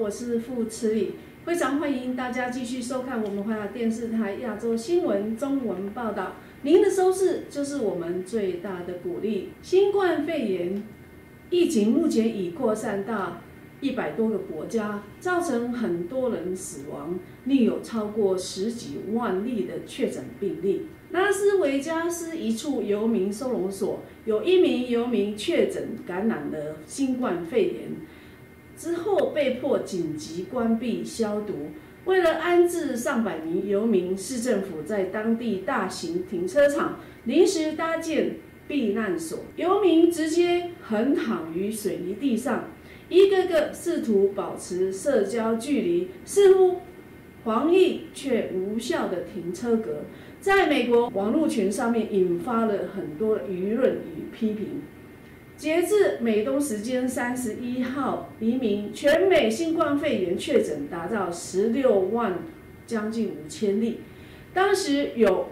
我是傅慈礼，非常欢迎大家继续收看我们华雅电视台亚洲新闻中文报道。您的收视就是我们最大的鼓励。新冠肺炎疫情目前已扩散到100多个国家，造成很多人死亡，另有超过10几万例的确诊病例。拉斯维加斯一处游民收容所有1名游民确诊感染了新冠肺炎，之后被迫紧急关闭消毒。为了安置上百名游民，市政府在当地大型停车场临时搭建避难所，游民直接横躺于水泥地上，一个个试图保持社交距离，似乎防疫却无效的停车格，在美国网络群上面引发了很多舆论与批评。截至美东时间31号黎明，全美新冠肺炎确诊达到16万将近5000例，当时有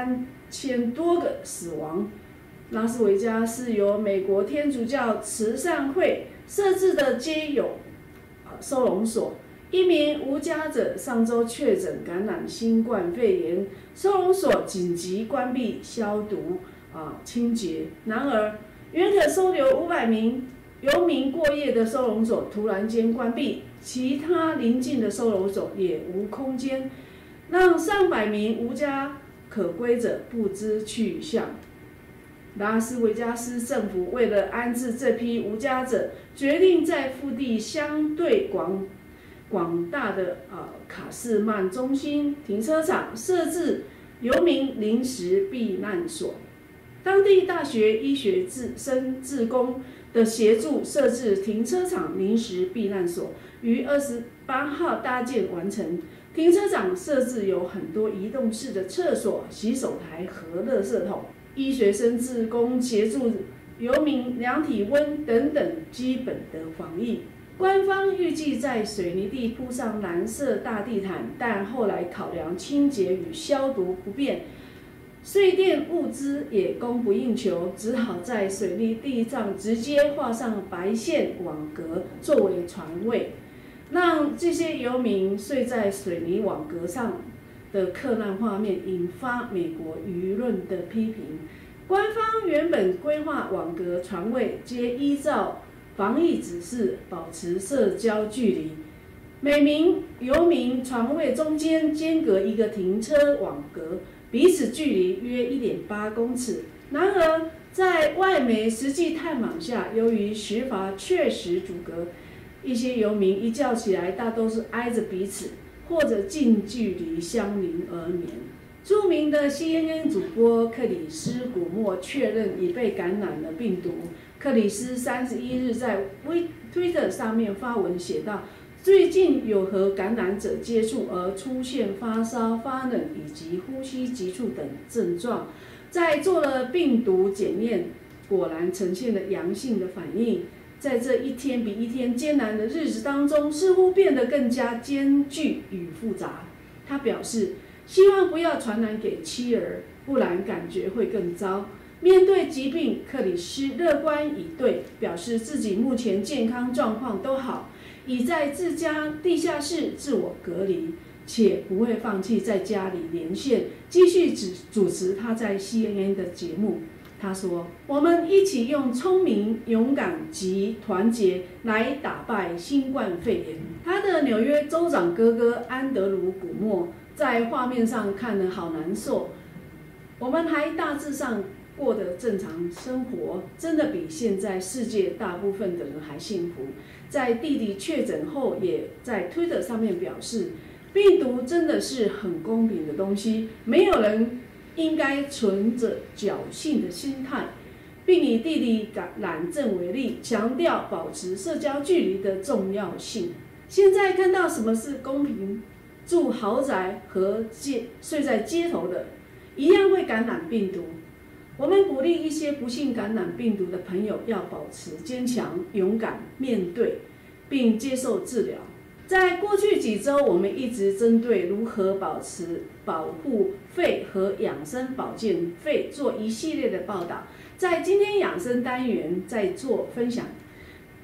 3000多个死亡。拉斯维加斯由美国天主教慈善会设置的街友收容所，1名无家者上周确诊感染新冠肺炎，收容所紧急关闭消毒清洁。然而，原可收留500名游民过夜的收容所突然间关闭，其他邻近的收容所也无空间，让上百名无家可归者不知去向。拉斯维加斯政府为了安置这批无家者，决定在腹地相对广大的卡士曼中心停车场设置游民临时避难所。当地大学医学生志工的协助设置停车场临时避难所，于28号搭建完成。停车场设置有很多移动式的厕所、洗手台和垃圾桶。医学生志工协助游民量体温等等基本的防疫。官方预计在水泥地铺上蓝色大地毯，但后来考量清洁与消毒不便，水电物资也供不应求，只好在水泥地上直接画上白线网格作为床位，让这些游民睡在水泥网格上的克难画面引发美国舆论的批评。官方原本规划网格床位皆依照防疫指示保持社交距离，每名游民床位中间间隔一个停车网格，彼此距离约1.8公尺。然而，在外媒实际探访下，由于石筏确实阻隔，一些游民一觉起来大都是挨着彼此，或者近距离相邻而眠。著名的 CNN 主播克里斯·古默确认已被感染了病毒。克里斯31日在Twitter 上面发文写道，最近有和感染者接触而出现发烧、发冷以及呼吸急促等症状，在做了病毒检验，果然呈现了阳性的反应。在这一天比一天艰难的日子当中，似乎变得更加艰巨与复杂。他表示，希望不要传染给妻儿，不然感觉会更糟。面对疾病，克里斯乐观以对，表示自己目前健康状况都好，已在自家地下室自我隔离，且不会放弃在家里连线，继续主持他在 CNN 的节目。他说：“我们一起用聪明、勇敢及团结来打败新冠肺炎。”他的纽约州长哥哥安德鲁·古默在画面上看得好难受。我们还大致上过得正常生活，真的比现在世界大部分的人还幸福。在弟弟确诊后，也在推特上面表示，病毒真的是很公平的东西，没有人应该存着侥幸的心态，并以弟弟染症为例，强调保持社交距离的重要性。现在看到什么是公平，住豪宅和睡在街头的，一样会感染病毒。我们鼓励一些不幸感染病毒的朋友要保持坚强、勇敢面对，并接受治疗。在过去几周，我们一直针对如何保护肺和养生保健肺做一系列的报道。在今天养生单元再做分享。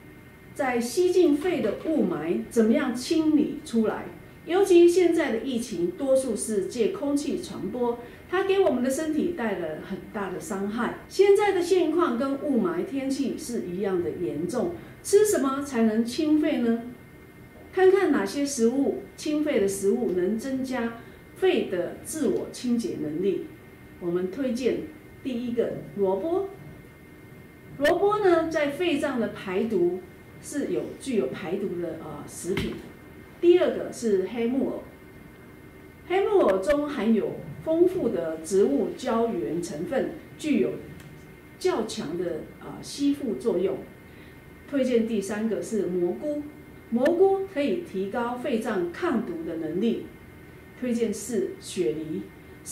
在吸进肺的雾霾怎么样清理出来？尤其现在的疫情，多数是借空气传播，它给我们的身体带来很大的伤害。现在的现况跟雾霾天气是一样的严重，吃什么才能清肺呢？看看哪些食物清肺的食物能增加肺的自我清洁能力。我们推荐第一个萝卜。萝卜呢，在肺脏的排毒是具有排毒的食品。第二个是黑木耳，黑木耳中含有丰富的植物胶原成分，具有较强的吸附作用。推荐第三个是蘑菇，蘑菇可以提高肺脏抗毒的能力。推荐是雪梨，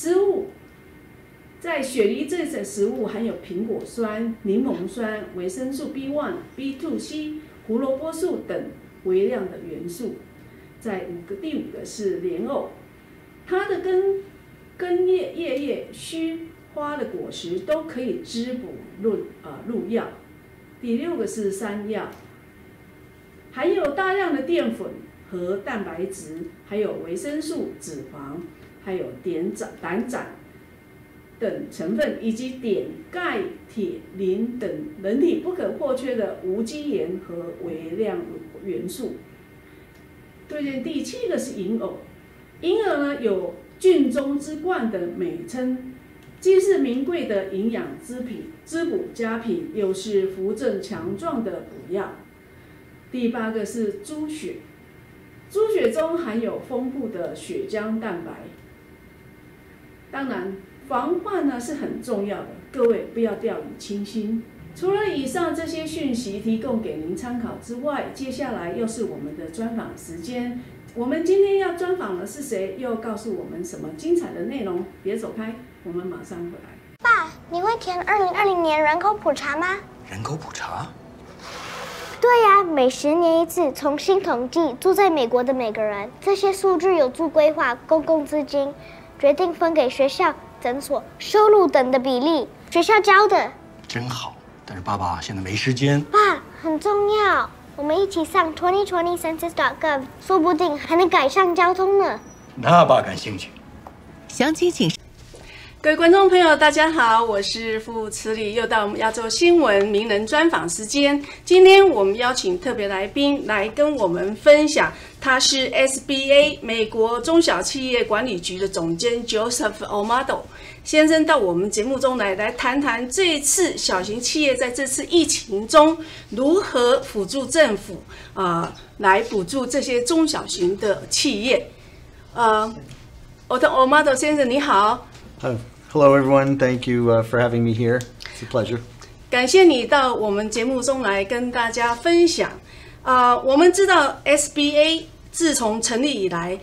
在雪梨这种食物含有苹果酸、柠檬酸、维生素 B1、B2、C、胡萝卜素等微量的元素。第五个是莲藕，它的根叶、须花的果实都可以滋补入药。第六个是山药，含有大量的淀粉和蛋白质，还有维生素、脂肪，还有胆碱等成分，以及碘、钙、铁、磷等人体不可或缺的无机盐和微量元素。推荐第7个是银耳，银耳呢有菌中之冠的美称，既是名贵的营养滋补佳品，又是扶正强壮的补药。第8个是猪血，猪血中含有丰富的血浆蛋白。当然，防患呢是很重要的，各位不要掉以轻心。除了以上这些讯息提供给您参考之外，接下来又是我们的专访时间。我们今天要专访的是谁？又告诉我们什么精彩的内容？别走开，我们马上回来。 爸，你会填2020年人口普查吗？ 人口普查？ 对呀，每10年一次，重新统计住在美国的每个人。这些数据有助规划公共资金，决定分给学校、诊所、收入等的比例。学校教的。 真好。但是爸爸现在没时间。 爸，很重要，我们一起上 2020census.gov， 说不定还能改善交通呢。 那爸感兴趣。 详情请。 各位观众朋友，大家好，我是傅慈理，又到我们亚洲新闻名人专访时间。今天我们邀请特别来宾来跟我们分享，他是 SBA 美国中小企业管理局的总监 Joseph Amado 先生到我们节目中来谈谈这一次小型企业在这次疫情中如何辅助政府来补助这些中小型的企业。Amado 先生你好。 Hello, everyone. Thank you for having me here. It's a pleasure. 感谢你到我们节目中来跟大家分享。我们知道 SBA 自从成立以来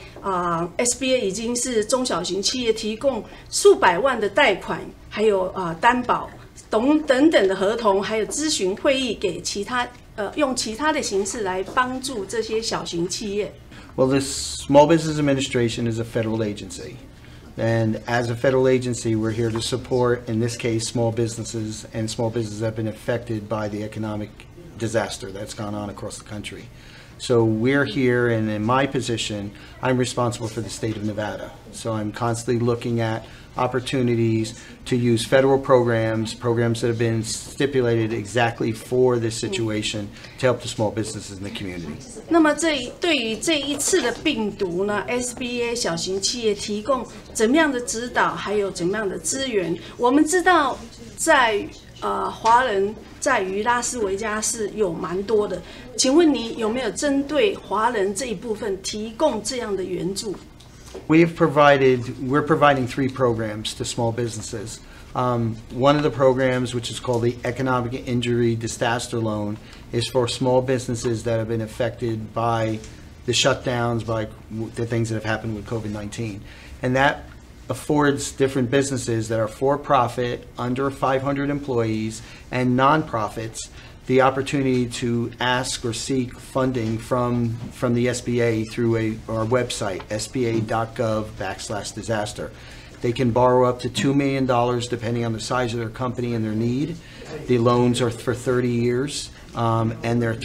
，SBA 已经是中小型企业提供数百万的贷款，还有担保等等的合同，还有咨询会议给用其他的形式来帮助这些小型企业。 Well, the Small Business Administration is a federal agency. And as a federal agency, we're here to support, in this case, small businesses and small businesses that have been affected by the economic disaster that's gone on across the country. So we're here, and in my position, I'm responsible for the state of Nevada. So I'm constantly looking at opportunities to use federal programs that have been stipulated exactly for this situation to help the small businesses in the community. 那么对于这一次的病毒呢 ，SBA 小型企业提供怎么样的指导，还有怎么样的资源？我们知道在华人在于拉斯维加斯有蛮多的，请问你有没有针对华人这一部分提供这样的援助？ We're providing 3 programs to small businesses. One of the programs, which is called the Economic Injury Disaster Loan, is for small businesses that have been affected by the shutdowns, by the things that have happened with COVID-19. And that affords different businesses that are for-profit, under 500 employees, and nonprofits the opportunity to ask or seek funding from the SBA through our website, sba.gov/disaster. They can borrow up to $2 million depending on the size of their company and their need. The loans are for 30 years, and they're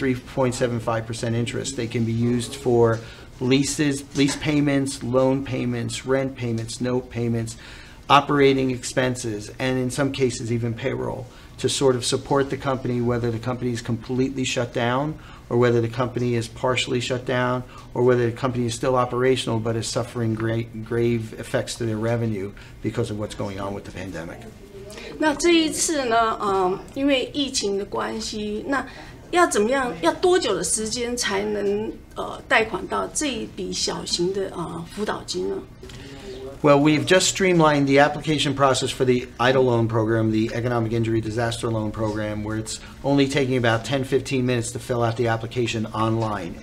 3.75% interest. They can be used for leases, lease payments, loan payments, rent payments, note payments, operating expenses, and in some cases even payroll, to sort of support the company, whether the company is completely shut down or whether the company is partially shut down or whether the company is still operational but is suffering grave effects to their revenue because of what's going on with the pandemic. 那这一次呢，因为疫情的关系，那要怎么样？要多久的时间才能贷款到这一笔小型的辅导金呢？ Well, we've just streamlined the application process for the EIDL loan program, the Economic Injury Disaster Loan Program, where it's only taking about 10-15 minutes to fill out the application online,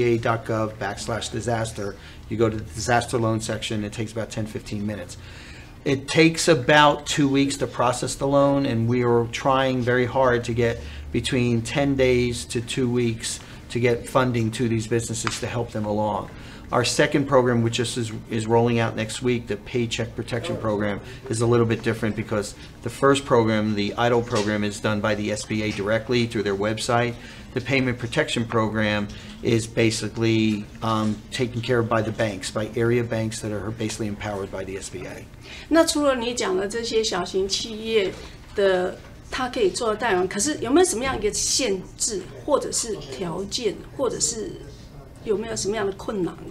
sba.gov/disaster. You go to the disaster loan section, it takes about 10-15 minutes. It takes about 2 weeks to process the loan, and we are trying very hard to get between 10 days to 2 weeks to get funding to these businesses to help them along. Our second program, which is rolling out next week, the Paycheck Protection Program, is a little bit different because the first program, the EIDL program, is done by the SBA directly through their website. The Payment Protection Program is basically taken care of by the banks, by area banks that are basically empowered by the SBA. 那除了你讲的这些小型企业的，它可以做贷款，可是有没有什么样一个限制，或者是条件，或者是有没有什么样的困难？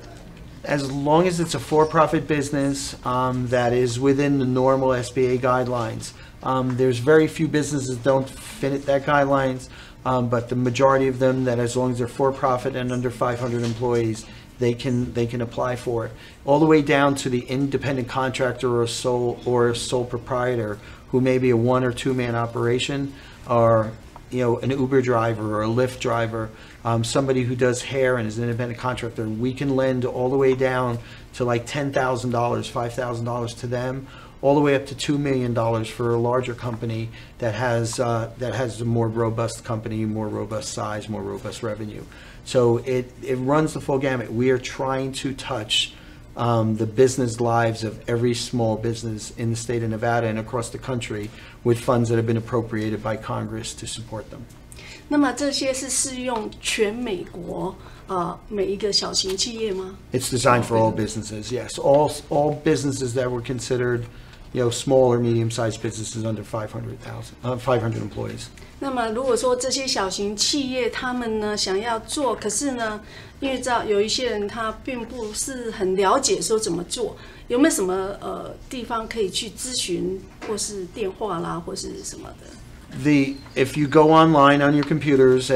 As long as it's a for-profit business that is within the normal SBA guidelines, there's very few businesses that don't fit that guidelines, but the majority of them that, as long as they're for-profit and under 500 employees, they can apply for it. All the way down to the independent contractor or sole proprietor, who may be a 1 or 2 man operation, or an Uber driver or a Lyft driver, somebody who does hair and is an independent contractor. We can lend all the way down to like $10,000, $5,000 to them, all the way up to $2 million for a larger company that has a more robust company, more robust size, more robust revenue. So it runs the full gamut. We are trying to touch the business lives of every small business in the state of Nevada and across the country with funds that have been appropriated by Congress to support them. 那么这些是适用全美国每一个小型企业吗？ It's designed for all businesses, yes. All businesses that were considered, small or medium-sized businesses under 500 employees. 那么如果说这些小型企业他们呢想要做，可是呢，因为知道有一些人他并不是很了解说怎么做，有没有什么地方可以去咨询，或是电话啦，或是什么的？ If you go online on your computers,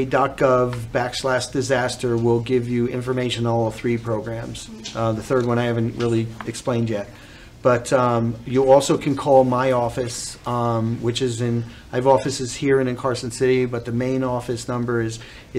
sba.gov/disaster will give you information on all 3 programs. The third one I haven't really explained yet. But you also can call my office, which is I have offices here and in Carson City, but the main office number is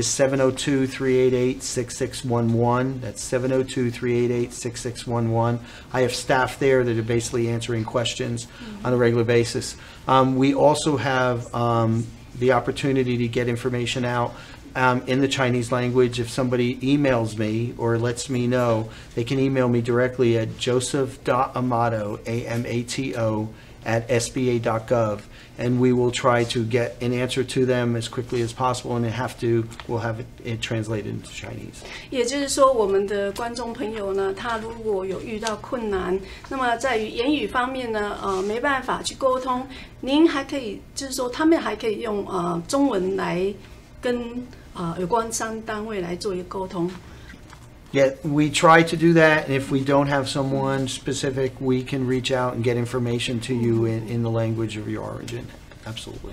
702-388-6611. That's 702-388-6611. I have staff there that are basically answering questions on a regular basis. We also have the opportunity to get information out in the Chinese language. If somebody emails me or lets me know, they can email me directly at joseph.amato, AMATO, @sba.gov, and we will try to get an answer to them as quickly as possible, and we'll have it translated into Chinese. 也就是说，我们的观众朋友呢，他如果有遇到困难，那么在于言语方面呢，没办法去沟通，您还可以，就是说，他们还可以用中文来跟有关商单位来做一个沟通。 Yeah, we try to do that, and if we don't have someone specific, we can reach out and get information to you in the language of your origin. Absolutely.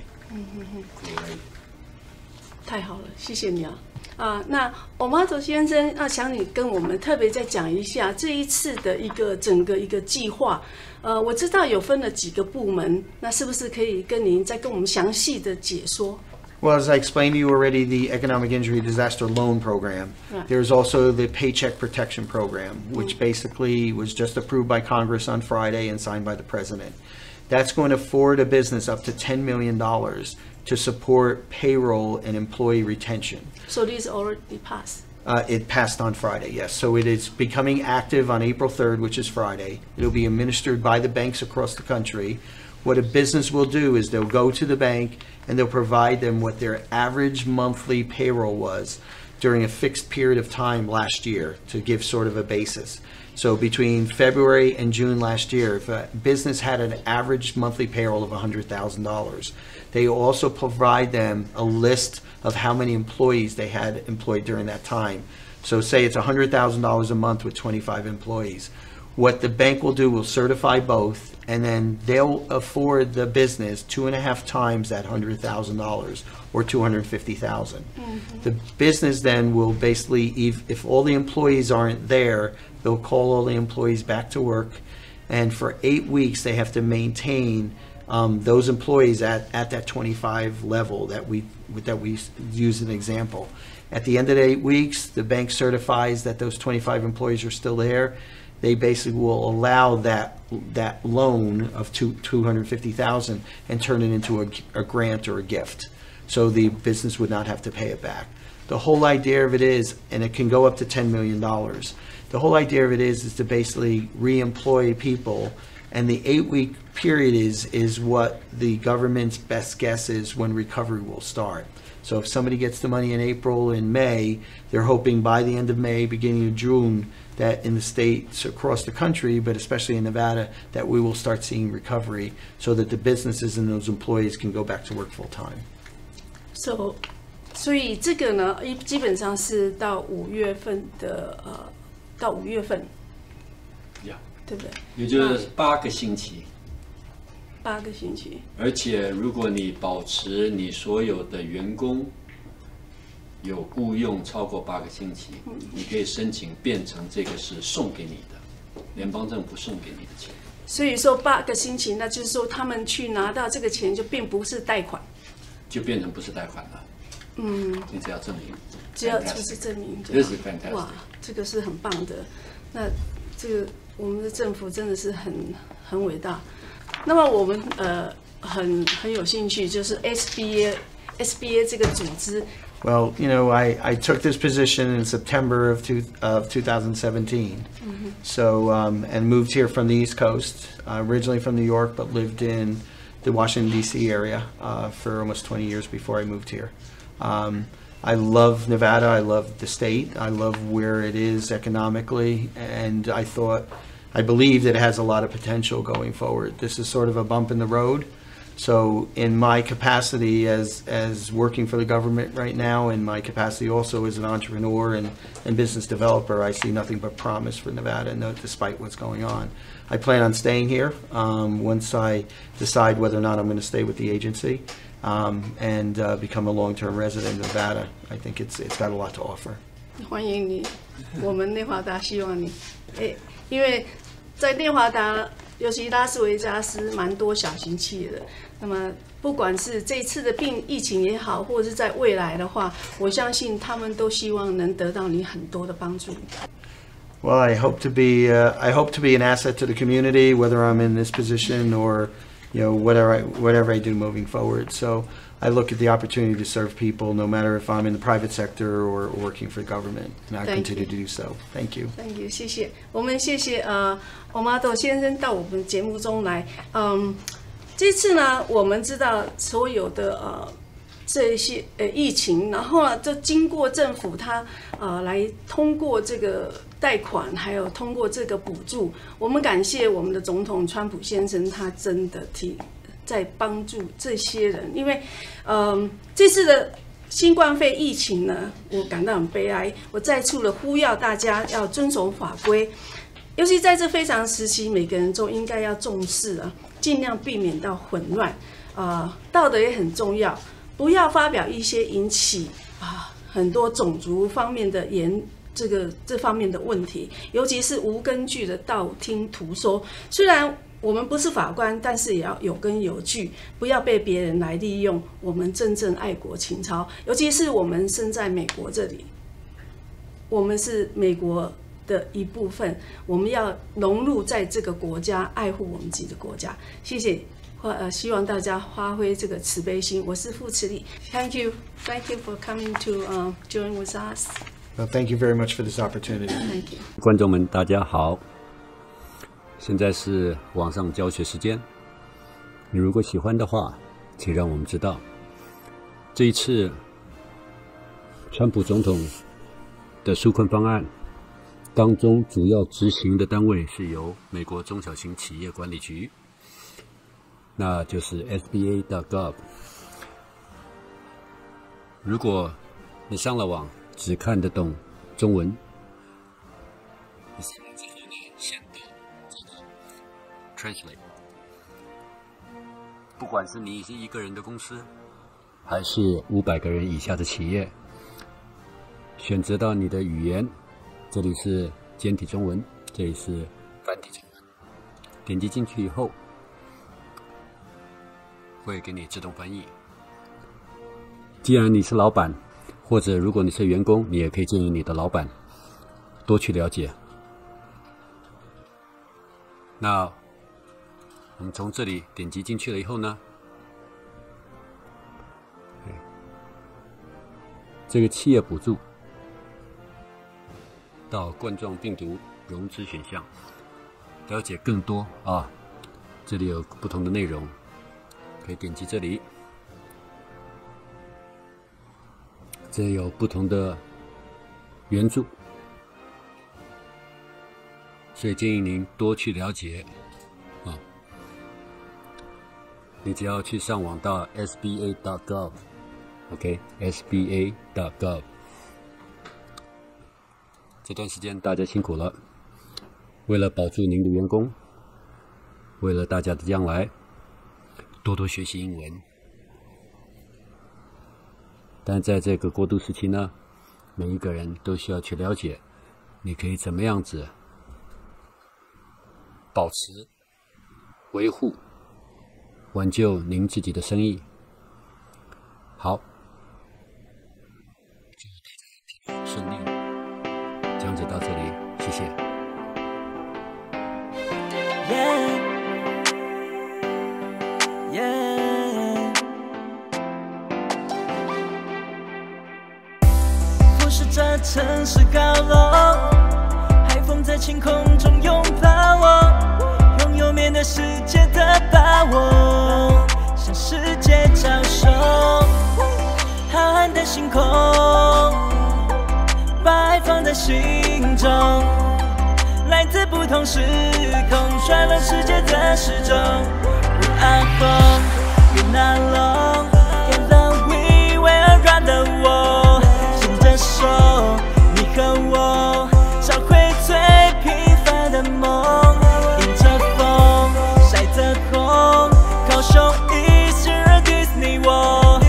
太好了，谢谢你啊！那Amato先生想你跟我们特别再讲一下这一次的整个计划。我知道有分了几个部门，那是不是可以跟您再跟我们详细的解说？ Well, as I explained to you already, the Economic Injury Disaster Loan Program. Right. There's also the Paycheck Protection Program, which basically was just approved by Congress on Friday and signed by the President. That's going to afford a business up to $10 million to support payroll and employee retention. So this already passed. It passed on Friday, yes. So it is becoming active on April 3rd, which is Friday. It'll be administered by the banks across the country. what a business will do is they'll go to the bank and they'll provide them what their average monthly payroll was during a fixed period of time last year to give sort of a basis. So between February and June last year, if a business had an average monthly payroll of $100,000, they also provide them a list of how many employees they had employed during that time. So say it's $100,000 a month with 25 employees. What the bank will do will certify both, and then they'll afford the business 2.5 times that $100,000 or $250,000. The business then will basically, if all the employees aren't there, they'll call all the employees back to work, and for 8 weeks they have to maintain those employees at that 25 level that we use as an example. At the end of the 8 weeks, the bank certifies that those 25 employees are still there. They basically will allow that loan of $250,000 and turn it into a grant or a gift. So the business would not have to pay it back. The whole idea of it is, and it can go up to $10 million, the whole idea of it is to basically re-employ people, and the 8-week period is what the government's best guess is when recovery will start. So if somebody gets the money in April and May, they're hoping by the end of May, beginning of June, that in the states across the country, but especially in Nevada, that we will start seeing recovery so that the businesses and those employees can go back to work full time. 所以这个呢，基本上是到5月份的到5月份，对不对？ 也就是8个星期。 8个星期。 而且如果你保持你所有的员工有雇佣超过8个星期，你可以申请变成这个是送给你的，联邦政府送给你的钱。 所以说8个星期，那就是说他们去拿到这个钱就并不是贷款， 就变成不是贷款了。你只要证明， 只要就是证明。 这是 fantastic。 哇，这个是很棒的。那这个我们的政府真的是很伟大。那么我们很有兴趣，就是 SBA 这个组织。 Well, you know, I took this position in September of 2017. So and moved here from the East Coast, originally from New York, but lived in the Washington D.C. area for almost 20 years before I moved here. I love Nevada. I love the state. I love where it is economically, and I believe that it has a lot of potential going forward. This is sort of a bump in the road. So in my capacity as working for the government right now, in my capacity also as an entrepreneur and business developer, I see nothing but promise for Nevada, despite what's going on. I plan on staying here once I decide whether or not I'm going to stay with the agency and become a long-term resident of Nevada. I think it's got a lot to offer. 欢迎你，我们内华达希望你，因为在内华达，尤其拉斯维加斯，蛮多小型企业的。那么，不管是这次的疫情也好，或者是在未来的话，我相信他们都希望能得到你很多的帮助。 Well, I hope to be an asset to the community, whether I'm in this position or, you know, whatever I do moving forward. So I look at the opportunity to serve people, no matter if I'm in the private sector or working for government, and I continue to do so. Thank you. Thank you， 谢谢。我们谢谢Omado 先生到我们节目中来。这次呢，我们知道所有的这些疫情，然后呢，就经过政府他来通过这个贷款，还有通过这个补助，我们感谢我们的总统川普先生，他真的在帮助这些人，因为这次的新冠肺疫情呢，我感到很悲哀。我再次的呼吁大家要遵守法规，尤其在这非常时期，每个人都应该要重视尽量避免到混乱。道德也很重要，不要发表一些引起很多种族方面的这方面的问题，尤其是无根据的道听途说。虽然我们不是法官，但是也要有根有据，不要被别人来利用我们真正爱国情操。尤其是我们身在美国这里，我们是美国的一部分，我们要融入在这个国家，爱护我们自己的国家。谢谢，希望大家发挥这个慈悲心。我是傅慈丽 ，Thank you for coming to join with us. Well, thank you very much for this opportunity. Thank you. 观众们，大家好。现在是网上教学时间。 你如果喜欢的话，请让我们知道。这一次，川普总统的纾困方案当中，主要执行的单位是由美国中小型企业管理局，那就是 SBA.gov。如果你上了网，只看得懂中文，你上来之后呢，先到这个 Translate。不管是你是一个人的公司，还是500个人以下的企业，选择到你的语言，这里是简体中文，这里是繁体中文。点击进去以后，会给你自动翻译。既然你是老板，或者如果你是员工，你也可以建议你的老板多去了解。那我们从这里点击进去了以后呢，这个企业补助到冠状病毒融资选项，了解更多啊，这里有不同的内容，可以点击这里，这里有不同的援助，所以建议您多去了解啊。你只要去上网到 SBA.gov。OK，SBA.gov。这段时间大家辛苦了，为了保住您的员工，为了大家的将来，多多学习英文。但在这个过渡时期呢，每一个人都需要去了解，你可以怎么样子保持、维护、挽救您自己的生意。好。顺利，讲解到这里，谢谢。 俯视着城市高楼，海风在晴空中拥抱我，拥有面对世界的把握，向世界招手。浩瀚的星空摆放在心中，来自不同时空，串联世界的时钟。We are home, we're not alone. Together we will around the world. 牵着手，你和我找回最平凡的梦。迎着风，晒着红，高雄is your Disney World.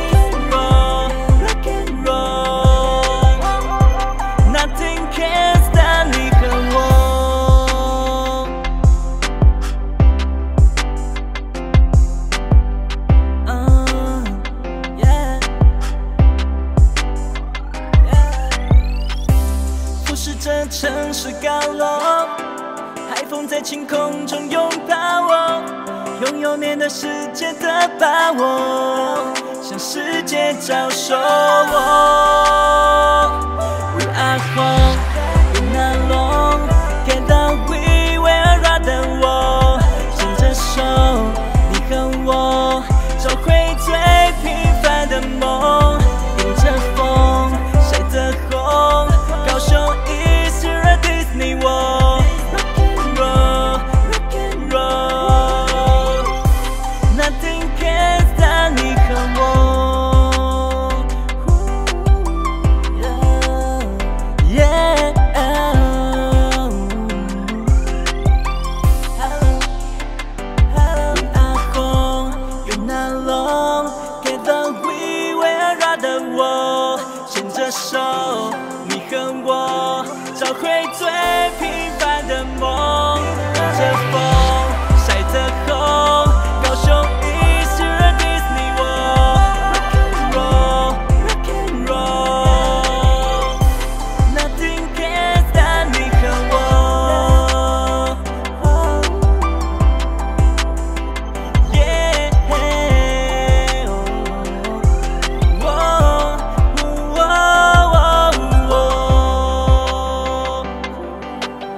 城市高楼，海风在晴空中拥抱我，拥有面对世界的把握，向世界招手。We are home, we're not alone. Together we will around the world. 牵着手，你和我找回最平凡的梦。迎着风，晒着红，高雄Disney World, rock and roll, nothing can stop 你和我。Yeah, we are home, you're not alone. Together we will around the world. 牵着手，你和我找回最平凡的梦。迎着风，晒着红，高雄is your Disney World. Rock and roll, nothing can stop 你和我。Yeah, oh, oh, oh, oh.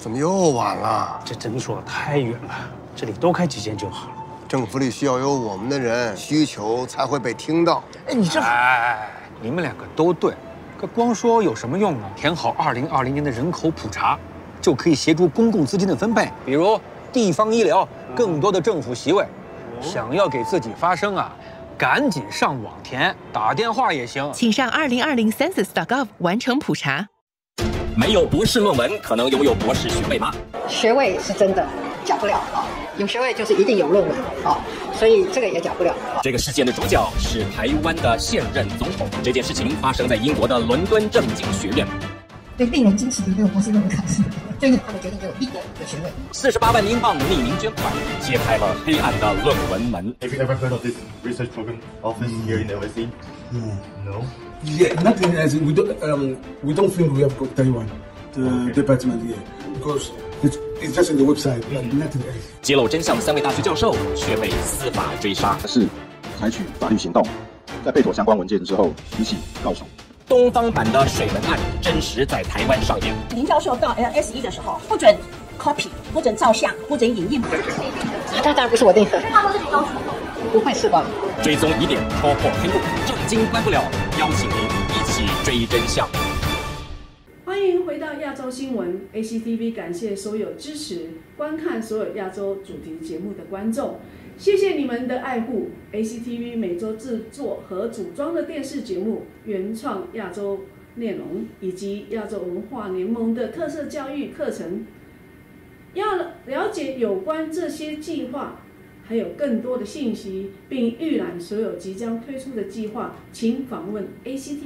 怎么又晚了？ 这诊所太远了，这里多开几间就好了。 政府里需要有我们的人，需求才会被听到。 哎，你这……哎，你们两个都对，可光说有什么用啊？填好2020年的人口普查，就可以协助公共资金的分配，比如地方医疗、更多的政府席位。想要给自己发声啊，赶紧上网填，打电话也行。 请上2020 census.gov 完成普查。 没有博士论文，可能拥有博士学位吗？ 学位是真的假不了啊，有学位就是一定有论文啊，所以这个也假不了。 这个事件的主角是台湾的现任总统。这件事情发生在英国的伦敦政经学院。 对令人惊奇的这个博士论文考试，最后他们决定给我1.5个学位。 48万英镑匿名捐款，揭开了黑暗的论文门。 Have you ever heard of this research program office here in LSE? No. Yeah, nothing as we don't think we have got Taiwan, the department here, because it's just in the website, nothing else. 揭露真相的3位大学教授却被司法追杀， 是采取法律行动，在备妥相关文件之后提起告诉。 东方版的水门案真实在台湾上演。 林教授到 LSE 的时候，不准 copy， 不准照相，不准影印。 这当然不是我定的，不会是吧？ 追踪疑点，戳破黑幕，正经关不了，邀请您一起追真相。 欢迎回到亚洲新闻 ACTV， 感谢所有支持观看所有亚洲主题节目的观众，谢谢你们的爱护。ACTV 每周制作和组装的电视节目、原创亚洲内容以及亚洲文化联盟的特色教育课程。要了解有关这些计划，还有更多的信息，并预览所有即将推出的计划，请访问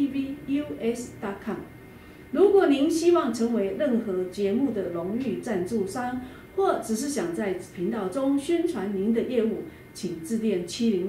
actvus.com。如果您希望成为任何节目的荣誉赞助商，或只是想在频道中宣传您的业务，请致电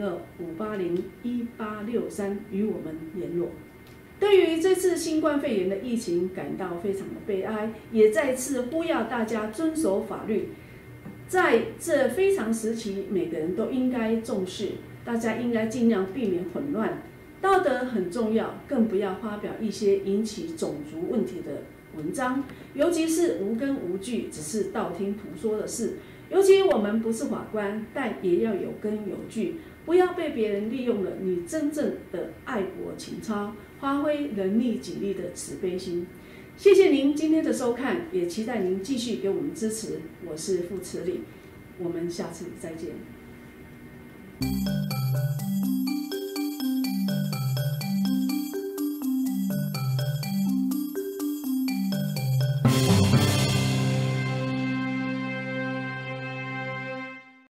702-580-1863与我们联络。对于这次新冠肺炎的疫情感到非常的悲哀，也再次呼吁大家遵守法律。在这非常时期，每个人都应该重视，大家应该尽量避免混乱。道德很重要，更不要发表一些引起种族问题的文章，尤其是无根无据，只是道听途说的事。尤其我们不是法官，但也要有根有据，不要被别人利用了你真正的爱国情操，发挥人力己力的慈悲心。谢谢您今天的收看，也期待您继续给我们支持。我是傅慈理，我们下次再见。